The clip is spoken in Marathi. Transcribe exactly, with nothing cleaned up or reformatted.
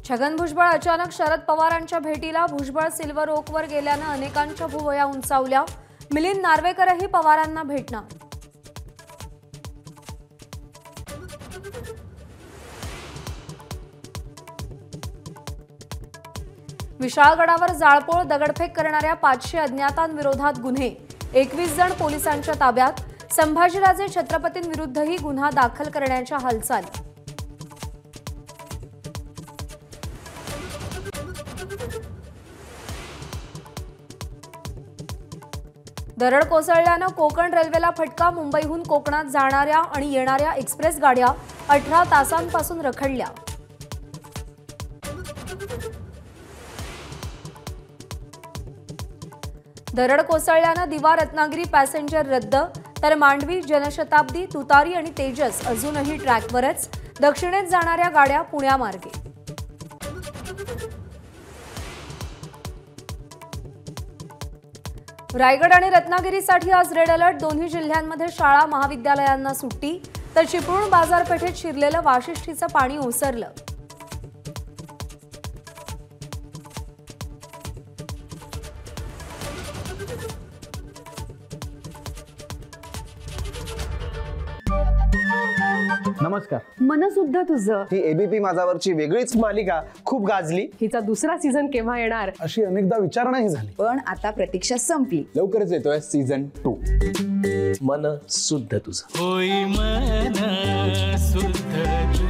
छगन भुजबळ अचानक शरद पवारांच्या भेटीला भुजबळ सिल्वर ओकवर गेल्यानं अनेकांच्या भुवया उंचावल्या। मिलिंद नार्वेकरही पवारांना भेटणार। विशाळगडावर जाळपोळ दगडफेक करणाऱ्या पाचशे अज्ञातांविरोधात गुन्हे, एकवीस जण पोलिसांच्या ताब्यात। संभाजीराजे छत्रपतींविरुद्धही गुन्हा दाखल करण्याच्या हालचाली। दरड कोसळल्यानं कोकण रेल्वेला फटका। मुंबईहून कोकणात जाणाऱ्या आणि येणाऱ्या एक्सप्रेस गाड्या अठरा तासांपासून रखडल्या। दरड कोसळल्यानं दिवा रत्नागिरी पॅसेंजर रद्द, तर मांडवी, जनशताब्दी, तुतारी आणि तेजस अजूनही ट्रॅकवरच। दक्षिणेत जाणाऱ्या गाड्या पुण्यामार्गे। रायगड आणि रत्नागिरीसाठी आज रेड अलर्ट। दोन्ही जिल्ह्यांमध्ये शाळा महाविद्यालयांना सुट्टी, तर चिपळूण बाजारपेठेत शिरलेलं वाशिष्ठीचं पाणी ओसरलं। नमस्कार। मनसुद्धा तुझं ही एबीपी माझावरची वेगळीच मालिका खूप गाजली। हिचा दुसरा सीझन केव्हा येणार अशी अनेकदा विचारणाही झाली, पण आता प्रतीक्षा संपली। लवकरच येतोय सीझन टू। मन शुद्ध तुझं होई मन शुद्ध